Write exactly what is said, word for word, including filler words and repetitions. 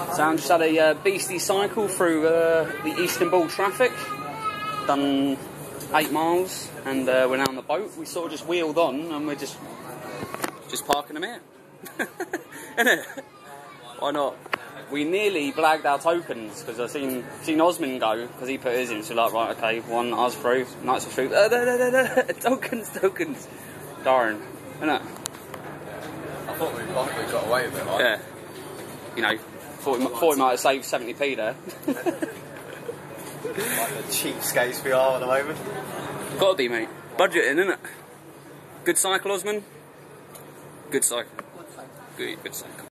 So I just had a uh, beastly cycle through uh, the Istanbul traffic. Done eight miles, and uh, we're now on the boat. We sort of just wheeled on, and we're just just parking them here. Innit? Why not? We nearly blagged our tokens because I seen seen Osman go because he put his in. So like, right, okay, one, I was through, nights of through. Uh, da, da, da, da. Tokens, tokens. Darn, innit? I thought we, like, we got away with it, right? Yeah. You know, thought we, thought we might have saved seventy p there. Like the cheapskates we are at the moment. Gotta be, mate. Budgeting, innit? Good cycle, Osman. Good cycle. Good, good cycle.